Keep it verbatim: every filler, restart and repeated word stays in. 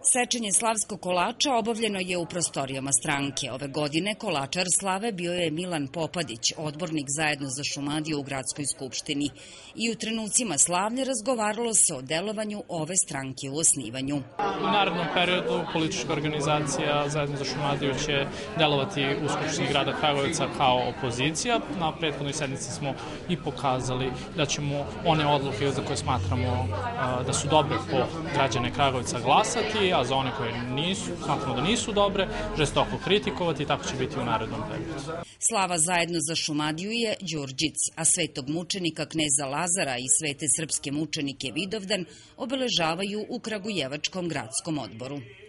Sečenje slavskog kolača obavljeno je u prostorijama stranke. Ove godine kolačar slave bio je Milan Popadić, odbornik zajedno za Šumadiju u gradskoj skupštini. I u trenucima slavlja razgovaralo se o delovanju ove stranke u osnivanju. U narednom periodu politička organizacija zajedno za Šumadiju će delovati u Skupštini grada Kragujevca kao opozicija. Na prethodnoj sednici smo i pokazali da ćemo one odluke za koje smatramo da su dobre po građane Kragujevca glasati, a za one koje nisu, smatramo da nisu dobre, žestoko kritikovati i tako će biti u narednom periodu. Slava zajedno za Šumadiju je Đurđic, a svetog mučenika kneza Lazara i svete srpske mučenike Vidovdan obeležavaju u Kragujevačkom gradskom odboru.